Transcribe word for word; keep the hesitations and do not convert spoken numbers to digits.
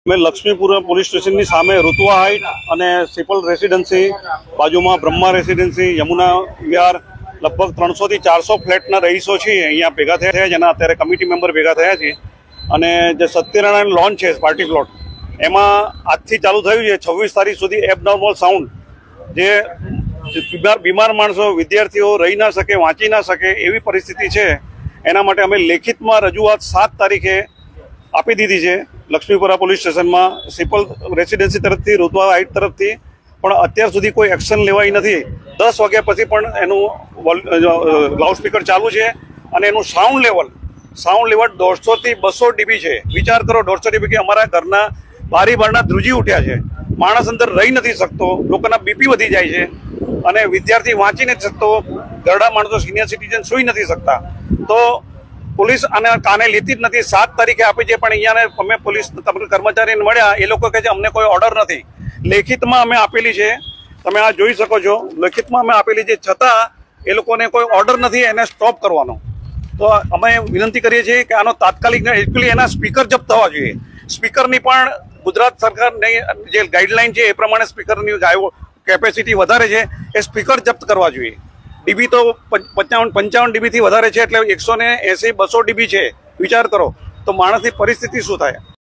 मैं Laxmipur police station की सामे ऋतुआ height અને સિપલ રેસિડેન્સી બાજુમાં બ્રહ્મા રેસિડેન્સી યમુના વિહાર લગભગ ત્રણસો થી ચારસો ફ્લેટના રહીશો છે અહીંયા ભેગા થયા છે જેના અત્યારે કમિટી મેમ્બર ભેગા થયા છે અને જે સત્યનારાયણ લોન છે પાર્ટી પ્લોટ એમાં આજથી ચાલુ થયું છે છવ્વીસ તારીખ સુધી એબનોર્મલ સાઉન્ડ જે બીમાર બીમાર માણસો વિદ્યાર્થીઓ રહી ના શકે વાંચી ના શકે એવી પરિસ્થિતિ છે એના માટે અમે લેખિતમાં રજૂઆત સાત તારીખે આપી દીધી છે લક્ષ્મીપુરા પોલીસ સ્ટેશનમાં સિપલ રેસિડેન્સી તરફથી ઋતુઆ હાઇટ તરફથી પણ અત્યાર સુધી કોઈ એક્શન લેવાઈ નથી। દસ વાગ્યા પછી પણ એનું લાઉડસ્પીકર ચાલુ છે અને એનું સાઉન્ડ લેવલ સાઉન્ડ લેવલ દોઢસો થી બસો ડીબી છે। વિચાર કરો દોઢસો ડીબી કે અમારા ઘરના બારી બારણા ધ્રુજી ઉઠ્યા છે, માણસ અંદર રહી નથી શકતો, લોકોના બીપી વધી જાય છે અને વિદ્યાર્થી વાંચી નથી શકતો, ઘરડા માણસો સિનિયર સિટીઝન સુઈ નથી શકતા। તો પોલીસ આને કાને લેતી જ નથી। સાત તારીખે આપી છે પણ અહીંયા અમે પોલીસ કર્મચારીને મળ્યા એ લોકો કહે છે અમને કોઈ ઓર્ડર નથી। લેખિતમાં અમે આપેલી છે, તમે આ જોઈ શકો છો, લેખિતમાં અમે આપેલી છે છતાં એ લોકોને કોઈ ઓર્ડર નથી એને સ્ટોપ કરવાનો। તો અમે વિનંતી કરીએ છીએ કે આનો તાત્કાલિક એકચ્યુઅલી એના સ્પીકર જપ્ત થવા જોઈએ। સ્પીકરની પણ ગુજરાત સરકારની જે ગાઈડલાઈન છે એ પ્રમાણે સ્પીકરની કેપેસિટી વધારે છે એ સ્પીકર જપ્ત કરવા જોઈએ। ડીબી તો પંચાવન પંચાવન ડીબીથી વધારે છે એટલે એકસો ને એસી બસો ડીબી છે। વિચાર કરો તો માણસની પરિસ્થિતિ શું થાય।